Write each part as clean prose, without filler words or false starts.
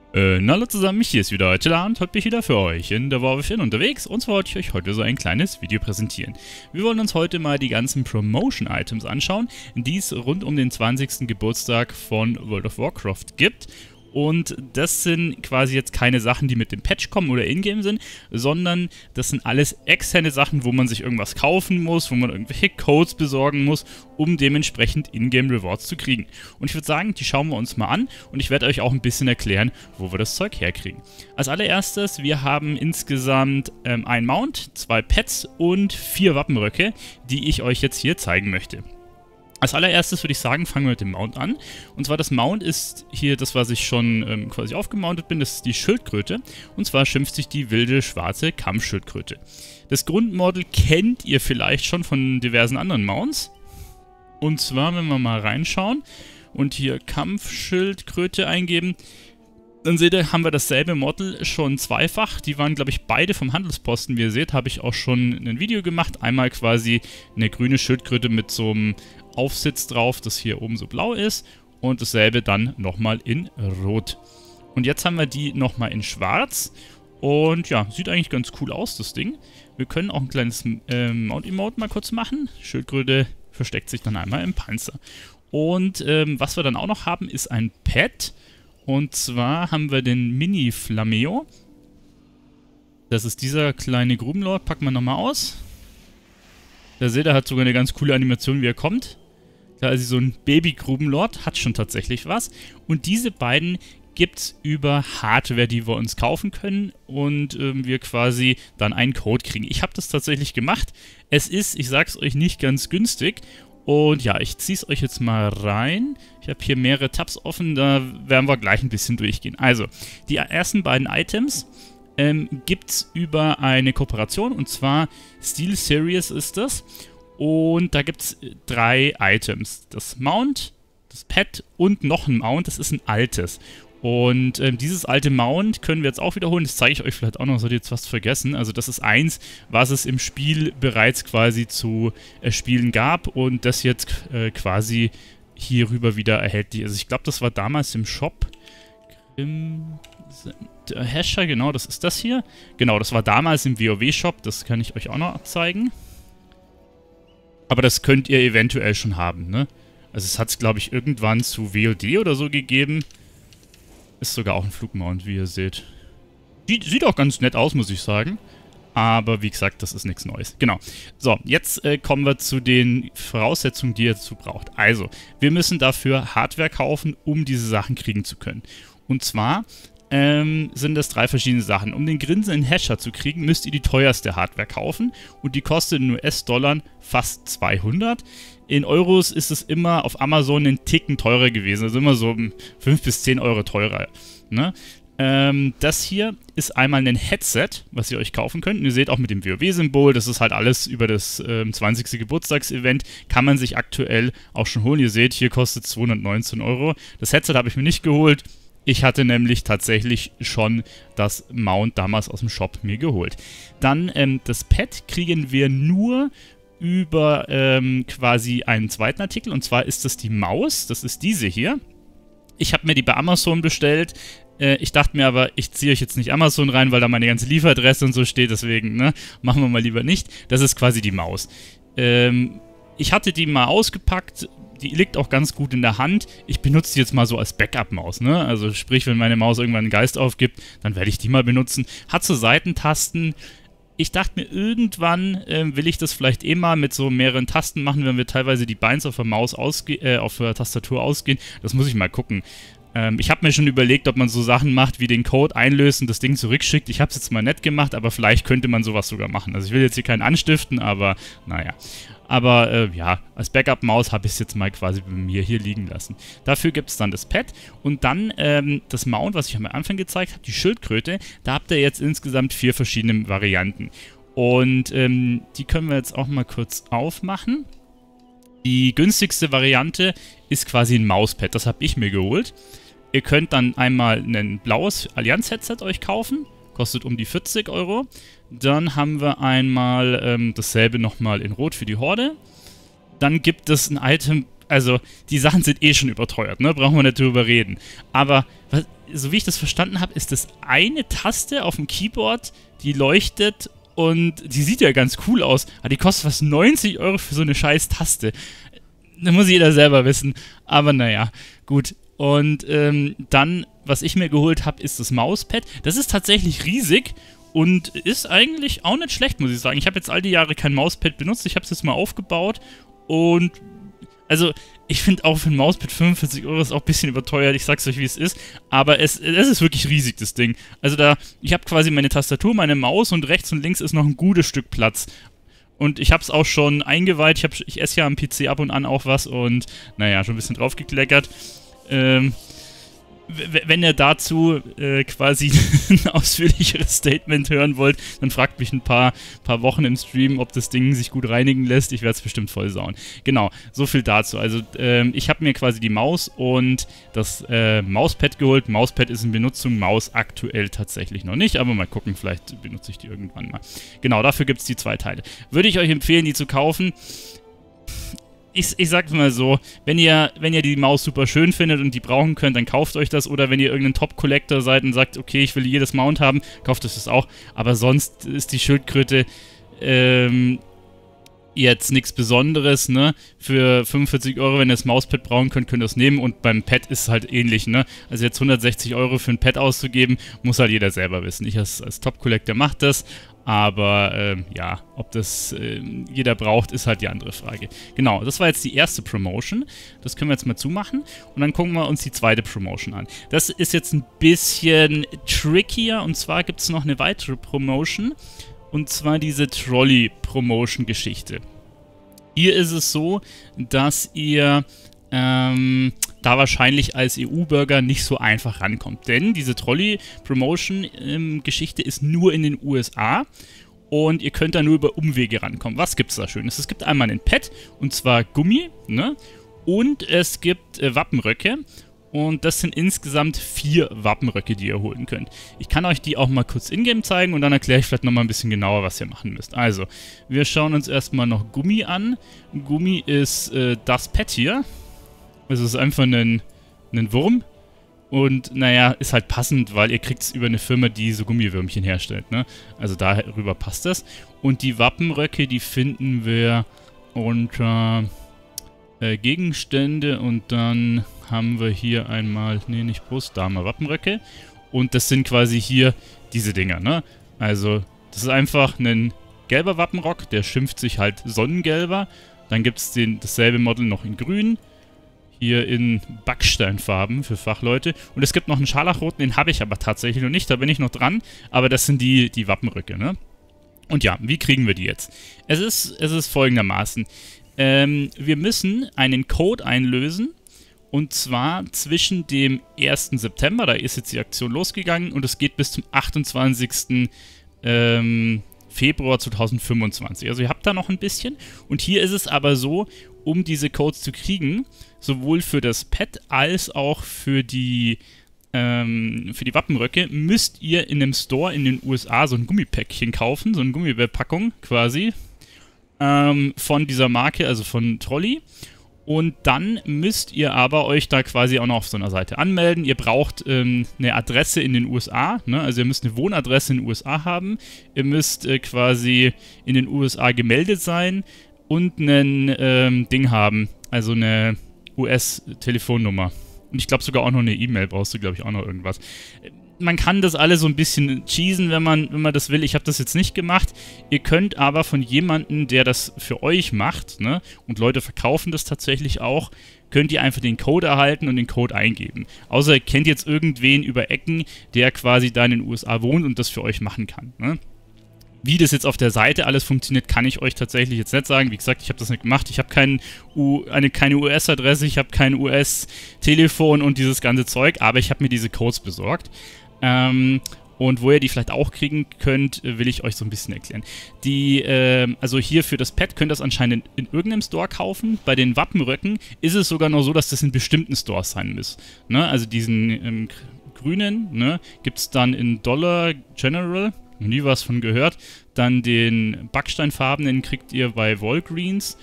Hallo zusammen, hier ist wieder Chilland. Heute bin ich wieder für euch in der Warwolf unterwegs und zwar wollte ich euch heute so ein kleines Video präsentieren. Wir wollen uns heute mal die ganzen Promotion-Items anschauen, die es rund um den 20. Geburtstag von World of Warcraft gibt. Und das sind quasi jetzt keine Sachen, die mit dem Patch kommen oder in-game sind, sondern das sind alles externe Sachen, wo man sich irgendwas kaufen muss, wo man irgendwelche Codes besorgen muss, um dementsprechend in-game Rewards zu kriegen. Und ich würde sagen, die schauen wir uns mal an und ich werde euch auch ein bisschen erklären, wo wir das Zeug herkriegen. Als allererstes, wir haben insgesamt ein Mount, 2 Pets und 4 Wappenröcke, die ich euch jetzt hier zeigen möchte. Als allererstes würde ich sagen, fangen wir mit dem Mount an. Und zwar das Mount ist hier das, was ich schon quasi aufgemountet bin, das ist die Schildkröte. Und zwar schimpft sich die wilde schwarze Kampfschildkröte. Das Grundmodel kennt ihr vielleicht schon von diversen anderen Mounts. Und zwar, wenn wir mal reinschauen und hier Kampfschildkröte eingeben, dann seht ihr, haben wir dasselbe Model schon zweifach. Die waren, glaube ich, beide vom Handelsposten. Wie ihr seht, habe ich auch schon ein Video gemacht. Einmal quasi eine grüne Schildkröte mit so einem Aufsitz drauf, das hier oben so blau ist. Und dasselbe dann nochmal in Rot. Und jetzt haben wir die nochmal in Schwarz. Und ja, sieht eigentlich ganz cool aus, das Ding. Wir können auch ein kleines Mount-Emote mal kurz machen. Schildkröte versteckt sich dann einmal im Panzer. Und was wir dann auch noch haben, ist ein Pet. Und zwar haben wir den Mini-Flameo. Das ist dieser kleine Grubenlord. Packen wir nochmal aus. Da seht ihr, hat sogar eine ganz coole Animation, wie er kommt. Da ist so ein Baby-Grubenlord. Hat schon tatsächlich was. Und diese beiden gibt es über Hardware, die wir uns kaufen können. Und wir quasi dann einen Code kriegen. Ich habe das tatsächlich gemacht. Es ist, ich sag's euch, nicht ganz günstig. Und ja, ich ziehe es euch jetzt mal rein. Ich habe hier mehrere Tabs offen, da werden wir gleich ein bisschen durchgehen. Also, die ersten beiden Items gibt es über eine Kooperation, und zwar Steel Series ist das. Und da gibt es 3 Items. Das Mount, das Pet und noch ein Mount, das ist ein altes. Und dieses alte Mount können wir jetzt auch wiederholen, das zeige ich euch vielleicht auch noch, sollt ihr jetzt was vergessen. Also das ist eins, was es im Spiel bereits quasi zu spielen gab und das jetzt quasi hierüber wieder erhältlich ist. Also ich glaube, das war damals im Shop. Der Hasher, genau, das ist das hier. Genau, das war damals im WoW-Shop, das kann ich euch auch noch zeigen. Aber das könnt ihr eventuell schon haben, ne? Also es hat es, glaube ich, irgendwann zu WoD oder so gegeben. Ist sogar auch ein Flugmount, wie ihr seht. Sieht auch ganz nett aus, muss ich sagen. Aber wie gesagt, das ist nichts Neues. Genau. So, jetzt kommen wir zu den Voraussetzungen, die ihr dazu braucht. Also, wir müssen dafür Hardware kaufen, um diese Sachen kriegen zu können. Und zwar sind das 3 verschiedene Sachen. Um den grinsenden Hasher zu kriegen, müsst ihr die teuerste Hardware kaufen. Und die kostet in US-Dollar fast 200. In Euros ist es immer auf Amazon einen Ticken teurer gewesen. Also immer so 5 bis 10 Euro teurer. Ne? Das hier ist einmal ein Headset, was ihr euch kaufen könnt. Und ihr seht auch mit dem WoW-Symbol, das ist halt alles über das 20. Geburtstagsevent. Kann man sich aktuell auch schon holen. Ihr seht, hier kostet es 219 Euro. Das Headset habe ich mir nicht geholt. Ich hatte nämlich tatsächlich schon das Mount damals aus dem Shop mir geholt. Dann das Pad kriegen wir nur über quasi einen zweiten Artikel. Und zwar ist das die Maus. Das ist diese hier. Ich habe mir die bei Amazon bestellt. Ich dachte mir aber, ich ziehe euch jetzt nicht Amazon rein, weil da meine ganze Lieferadresse und so steht. Deswegen, ne, machen wir mal lieber nicht. Das ist quasi die Maus. Ich hatte die mal ausgepackt. Die liegt auch ganz gut in der Hand. Ich benutze die jetzt mal so als Backup-Maus, ne? Also sprich, wenn meine Maus irgendwann einen Geist aufgibt, dann werde ich die mal benutzen. Hat so Seitentasten. Ich dachte mir, irgendwann will ich das vielleicht eh mal mit so mehreren Tasten machen, wenn wir teilweise die Binds auf der Maus auf der Tastatur ausgehen. Das muss ich mal gucken. Ich habe mir schon überlegt, ob man so Sachen macht, wie den Code einlöst und das Ding zurückschickt. Ich habe es jetzt mal nett gemacht, aber vielleicht könnte man sowas sogar machen. Also ich will jetzt hier keinen anstiften, aber naja. Aber ja, als Backup-Maus habe ich es jetzt mal quasi bei mir hier liegen lassen. Dafür gibt es dann das Pad und dann das Mount, was ich am Anfang gezeigt habe, die Schildkröte. Da habt ihr jetzt insgesamt 4 verschiedene Varianten. Und die können wir jetzt auch mal kurz aufmachen. Die günstigste Variante ist quasi ein Mauspad. Das habe ich mir geholt. Ihr könnt dann einmal ein blaues Allianz-Headset euch kaufen. Kostet um die 40 Euro. Dann haben wir einmal dasselbe nochmal in Rot für die Horde. Dann gibt es ein Item, also die Sachen sind eh schon überteuert, ne? Brauchen wir nicht drüber reden. Aber so wie ich das verstanden habe, ist das eine Taste auf dem Keyboard, die leuchtet und die sieht ja ganz cool aus. Aber die kostet fast 90 € für so eine scheiß Taste. Das muss jeder selber wissen. Aber naja, gut. Und dann, was ich mir geholt habe, ist das Mauspad. Das ist tatsächlich riesig und ist eigentlich auch nicht schlecht, muss ich sagen. Ich habe jetzt all die Jahre kein Mauspad benutzt. Ich habe es jetzt mal aufgebaut und also ich finde auch für ein Mauspad 45 € ist auch ein bisschen überteuert. Ich sag's euch, wie es ist. Aber es ist wirklich riesig, das Ding. Also ich habe quasi meine Tastatur, meine Maus und rechts und links ist noch ein gutes Stück Platz. Und ich habe es auch schon eingeweiht. Ich esse ja am PC ab und an auch was und naja, schon ein bisschen draufgekleckert. Wenn ihr dazu quasi ein ausführlicheres Statement hören wollt, dann fragt mich ein paar Wochen im Stream, ob das Ding sich gut reinigen lässt. Ich werde es bestimmt voll sauen. Genau, so viel dazu. Also ich habe mir quasi die Maus und das Mauspad geholt. Mauspad ist in Benutzung, Maus aktuell tatsächlich noch nicht, aber mal gucken, vielleicht benutze ich die irgendwann mal. Genau, dafür gibt es die 2 Teile. Würde ich euch empfehlen, die zu kaufen. Ich sag's mal so, wenn ihr die Maus super schön findet und die brauchen könnt, dann kauft euch das. Oder wenn ihr irgendein Top-Collector seid und sagt, okay, ich will jedes Mount haben, kauft euch das auch. Aber sonst ist die Schildkröte jetzt nichts Besonderes, ne? Für 45 €, wenn ihr das Mauspad brauchen könnt, könnt ihr das nehmen. Und beim Pad ist es halt ähnlich, ne? Also jetzt 160 € für ein Pad auszugeben, muss halt jeder selber wissen. Ich als Top-Collector mache das. Aber ja, ob das jeder braucht, ist halt die andere Frage. Genau, das war jetzt die erste Promotion. Das können wir jetzt mal zumachen. Und dann gucken wir uns die zweite Promotion an. Das ist jetzt ein bisschen trickier. Und zwar gibt es noch eine weitere Promotion. Und zwar diese Trolley-Promotion-Geschichte. Hier ist es so, dass ihr da wahrscheinlich als EU-Bürger nicht so einfach rankommt. Denn diese Trolley-Promotion-Geschichte ist nur in den USA und ihr könnt da nur über Umwege rankommen. Was gibt es da Schönes? Es gibt einmal ein Pad, und zwar Gummi, ne? Und es gibt Wappenröcke. Und das sind insgesamt 4 Wappenröcke, die ihr holen könnt. Ich kann euch die auch mal kurz in-game zeigen und dann erkläre ich vielleicht nochmal ein bisschen genauer, was ihr machen müsst. Also, wir schauen uns erstmal noch Gummi an. Gummi ist das Pad hier. Es ist einfach ein Wurm und naja, ist halt passend, weil ihr kriegt es über eine Firma, die so Gummiwürmchen herstellt, ne? Also darüber passt das. Und die Wappenröcke, die finden wir unter Gegenstände und dann haben wir hier einmal, nee, nicht Brust, da haben wir Wappenröcke und das sind quasi hier diese Dinger, ne? Also das ist einfach ein gelber Wappenrock, der schimpft sich halt Sonnengelber. Dann gibt es dasselbe Model noch in grün. Hier in Backsteinfarben für Fachleute. Und es gibt noch einen Scharlachroten, den habe ich aber tatsächlich noch nicht. Da bin ich noch dran. Aber das sind die Wappenröcke, ne? Und ja, wie kriegen wir die jetzt? Es ist folgendermaßen. Wir müssen einen Code einlösen. Und zwar zwischen dem 1. September, da ist jetzt die Aktion losgegangen. Und es geht bis zum 28. Februar 2025. Also ihr habt da noch ein bisschen. Und hier ist es aber so, um diese Codes zu kriegen, sowohl für das Pad als auch für die Wappenröcke, müsst ihr in einem Store in den USA so ein Gummipäckchen kaufen, so eine Gummibärpackung quasi, von dieser Marke, also von Trolley. Und dann müsst ihr aber euch da quasi auch noch auf so einer Seite anmelden. Ihr braucht eine Adresse in den USA, ne? Also ihr müsst eine Wohnadresse in den USA haben. Ihr müsst quasi in den USA gemeldet sein und ein Ding haben, also eine US-Telefonnummer. Und ich glaube sogar auch noch eine E-Mail brauchst du, glaube ich, auch noch irgendwas. Man kann das alles so ein bisschen cheesen, wenn man das will. Ich habe das jetzt nicht gemacht. Ihr könnt aber von jemandem, der das für euch macht, ne, und Leute verkaufen das tatsächlich auch, könnt ihr einfach den Code erhalten und den Code eingeben. Außer ihr kennt jetzt irgendwen über Ecken, der quasi da in den USA wohnt und das für euch machen kann, ne? Wie das jetzt auf der Seite alles funktioniert, kann ich euch tatsächlich jetzt nicht sagen. Wie gesagt, ich habe das nicht gemacht. Ich habe keine US-Adresse, ich habe kein US-Telefon und dieses ganze Zeug, aber ich habe mir diese Codes besorgt. Und wo ihr die vielleicht auch kriegen könnt, will ich euch so ein bisschen erklären. Also hier für das Pad könnt ihr das anscheinend in irgendeinem Store kaufen. Bei den Wappenröcken ist es sogar noch so, dass das in bestimmten Stores sein muss. Ne? Also diesen grünen, ne, gibt es dann in Dollar General. Nie was von gehört. Dann den backsteinfarbenen kriegt ihr bei Walgreens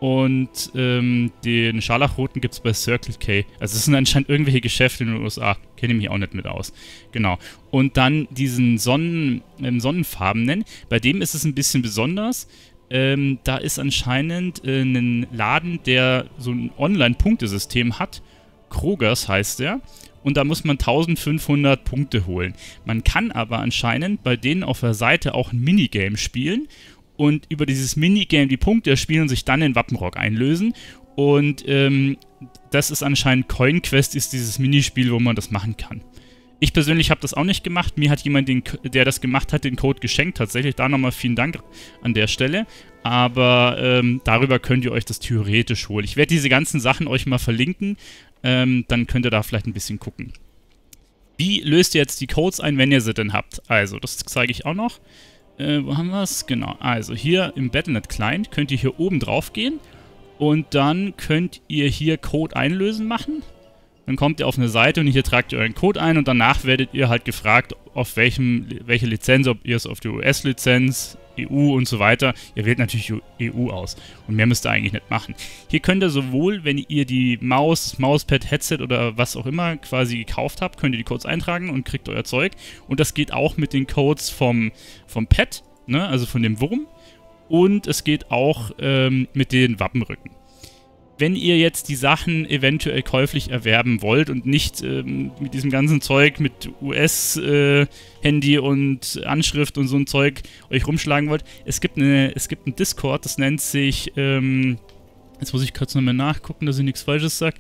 Und den Scharlachroten gibt es bei Circle K. Also es sind anscheinend irgendwelche Geschäfte in den USA. Kenne ich mich auch nicht mit aus. Genau. Und dann diesen Sonnenfarbenen. Bei dem ist es ein bisschen besonders. Da ist anscheinend ein Laden, der so ein Online-Punktesystem hat. Krogers heißt der. Und da muss man 1500 Punkte holen. Man kann aber anscheinend bei denen auf der Seite auch ein Minigame spielen. Und über dieses Minigame die Punkte erspielen und sich dann in Wappenrock einlösen. Und das ist anscheinend CoinQuest, ist dieses Minispiel, wo man das machen kann. Ich persönlich habe das auch nicht gemacht. Mir hat jemand, der das gemacht hat, den Code geschenkt. Tatsächlich, da nochmal vielen Dank an der Stelle. Aber darüber könnt ihr euch das theoretisch holen. Ich werde diese ganzen Sachen euch mal verlinken. Dann könnt ihr da vielleicht ein bisschen gucken. Wie löst ihr jetzt die Codes ein, wenn ihr sie denn habt? Also, das zeige ich auch noch. Wo haben wir es? Genau, also hier im Battle.net Client könnt ihr hier oben drauf gehen und dann könnt ihr hier Code einlösen machen. Dann kommt ihr auf eine Seite und hier tragt ihr euren Code ein und danach werdet ihr halt gefragt, auf welche Lizenz, ob ihr es auf die US-Lizenz, EU und so weiter. Ihr wählt natürlich EU aus und mehr müsst ihr eigentlich nicht machen. Hier könnt ihr sowohl, wenn ihr die Maus, Mauspad, Headset oder was auch immer quasi gekauft habt, könnt ihr die Codes eintragen und kriegt euer Zeug. Und das geht auch mit den Codes vom Pad, ne, also von dem Wurm. Und es geht auch mit den Wappenrücken. Wenn ihr jetzt die Sachen eventuell käuflich erwerben wollt und nicht mit diesem ganzen Zeug mit US-Handy und Anschrift und so ein Zeug euch rumschlagen wollt, es gibt einen Discord, das nennt sich, jetzt muss ich kurz nochmal nachgucken, dass ich nichts Falsches sage,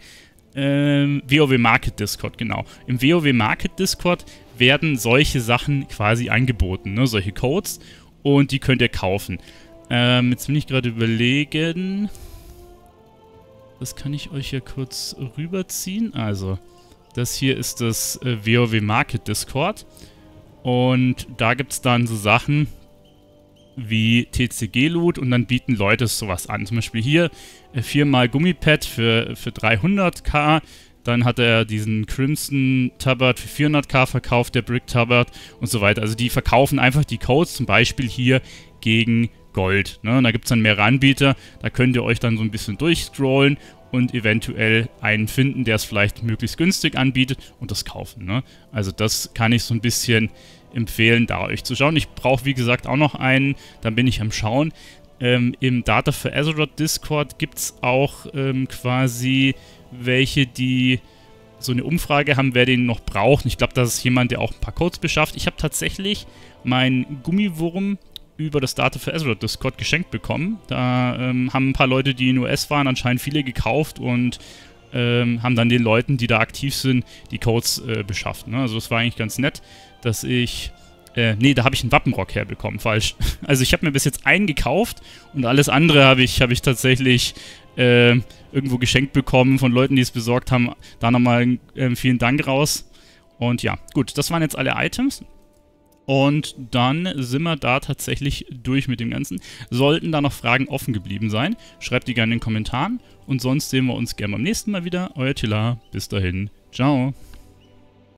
WoW Market Discord, genau. Im WoW Market Discord werden solche Sachen quasi angeboten, ne, solche Codes, und die könnt ihr kaufen. Jetzt will ich gerade überlegen... Das kann ich euch ja kurz rüberziehen. Also, das hier ist das WoW Market Discord. Und da gibt es dann so Sachen wie TCG-Loot und dann bieten Leute sowas an. Zum Beispiel hier 4x Gummipad für 300k. Dann hat er diesen Crimson Tabard für 400k verkauft, der Brick Tabard und so weiter. Also die verkaufen einfach die Codes, zum Beispiel hier gegen Gold. Ne? Und da gibt es dann mehrere Anbieter, da könnt ihr euch dann so ein bisschen durchscrollen und eventuell einen finden, der es vielleicht möglichst günstig anbietet und das kaufen. Ne? Also das kann ich so ein bisschen empfehlen, da euch zu schauen. Ich brauche wie gesagt auch noch einen, dann bin ich am Schauen. Im Data for Azeroth Discord gibt es auch quasi welche, die so eine Umfrage haben, wer den noch braucht. Und ich glaube, das ist jemand, der auch ein paar Codes beschafft. Ich habe tatsächlich meinen Gummiwurm über das Data for Azeroth Discord geschenkt bekommen. Da haben ein paar Leute, die in den US waren, anscheinend viele gekauft und haben dann den Leuten, die da aktiv sind, die Codes beschafft. Ne? Also das war eigentlich ganz nett, dass ich... nee, da habe ich einen Wappenrock herbekommen, falsch. Also ich habe mir bis jetzt einen gekauft und alles andere habe ich tatsächlich irgendwo geschenkt bekommen von Leuten, die es besorgt haben. Da nochmal vielen Dank raus. Und ja, gut, das waren jetzt alle Items. Und dann sind wir da tatsächlich durch mit dem Ganzen. Sollten da noch Fragen offen geblieben sein, schreibt die gerne in den Kommentaren. Und sonst sehen wir uns gerne beim nächsten Mal wieder. Euer Tila, bis dahin, ciao.